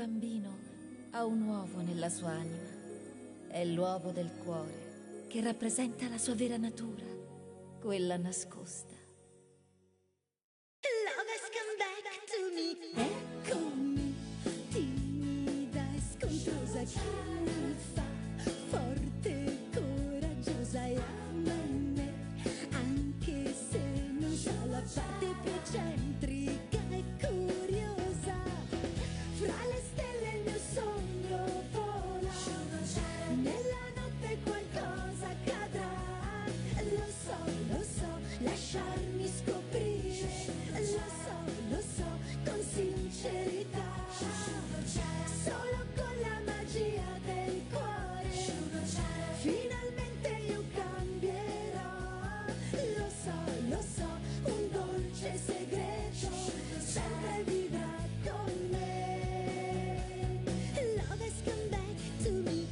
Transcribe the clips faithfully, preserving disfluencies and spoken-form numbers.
bambino ha un uovo nella sua anima. È l'uovo del cuore che rappresenta la sua vera natura, quella nascosta. Love has come back to me. Eccomi, timida e scontrosa, che mi fa forte e coraggiosa e ama me, anche se non sa la parte più eccentrica e curiosa. Fra le stelle il mio sogno vola, nella notte qualcosa accadrà. Lo so, lo so, lasciarmi scoprire, lo so, lo so, con sincerità. Solo con la magia del cuore finalmente io cambierò. Lo so, lo so, un dolce segreto sempre vivrà con me. Love has come back to me.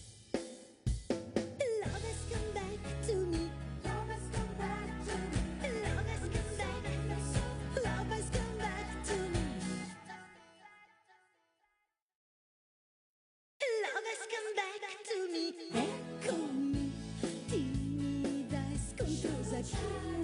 Love has come back to me. Love has come back to me. Love has come back. Love has come back to me. Love has come back to me. Eccomi, timida e scontrosa, che